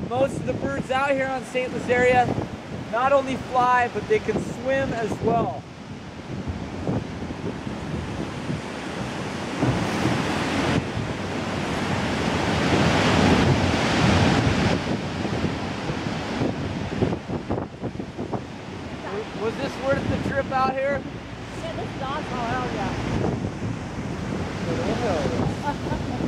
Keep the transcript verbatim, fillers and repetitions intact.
most of the birds out here on Saint Louis area not only fly, but they can swim as well. Was this worth the trip out here? Yeah, this is awesome. Oh, hell yeah. Oh, hell yeah.